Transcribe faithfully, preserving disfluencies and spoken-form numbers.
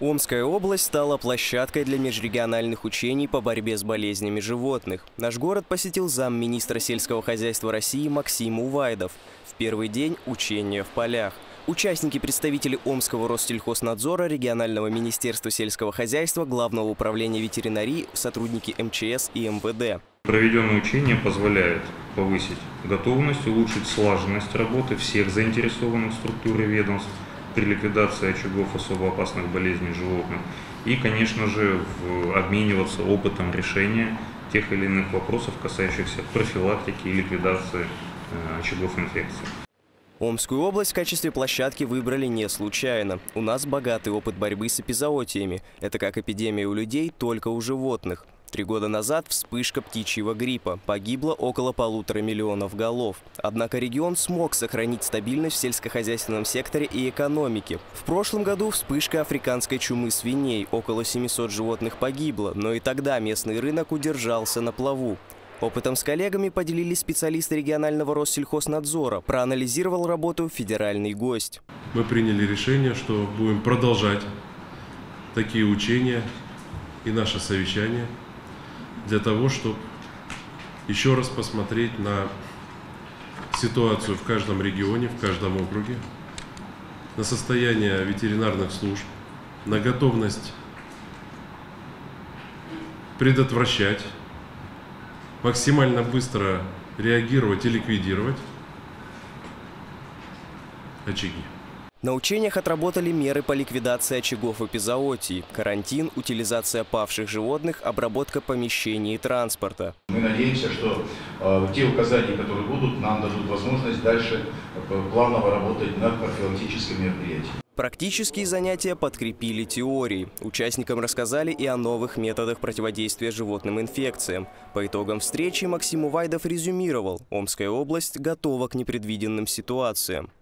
Омская область стала площадкой для межрегиональных учений по борьбе с болезнями животных. Наш город посетил замминистра сельского хозяйства России Максим Увайдов. В первый день учения в полях. Участники – представители Омского Россельхознадзора, регионального министерства сельского хозяйства, Главного управления ветеринарии, сотрудники эм че эс и эм вэ дэ. Проведенное учение позволяет повысить готовность, улучшить слаженность работы всех заинтересованных структур и ведомств при ликвидации очагов особо опасных болезней животных и, конечно же, в, обмениваться опытом решения тех или иных вопросов, касающихся профилактики и ликвидации э, очагов инфекции. Омскую область в качестве площадки выбрали не случайно. У нас богатый опыт борьбы с эпизоотиями. Это как эпидемия у людей, только у животных. Три года назад вспышка птичьего гриппа. Погибло около полутора миллионов голов. Однако регион смог сохранить стабильность в сельскохозяйственном секторе и экономике. В прошлом году вспышка африканской чумы свиней. Около семисот животных погибло, но и тогда местный рынок удержался на плаву. Опытом с коллегами поделились специалисты регионального Россельхознадзора. Проанализировал работу федеральный гость. Мы приняли решение, что будем продолжать такие учения и наше совещание для того, чтобы еще раз посмотреть на ситуацию в каждом регионе, в каждом округе, на состояние ветеринарных служб, на готовность предотвращать, максимально быстро реагировать и ликвидировать очаги. На учениях отработали меры по ликвидации очагов эпизоотии: карантин, утилизация павших животных, обработка помещений и транспорта. Мы надеемся, что э, те указания, которые будут, нам дадут возможность дальше э, плавно работать над профилактическими мероприятиями. Практические занятия подкрепили теорией. Участникам рассказали и о новых методах противодействия животным инфекциям. По итогам встречи Максим Увайдов резюмировал: Омская область готова к непредвиденным ситуациям.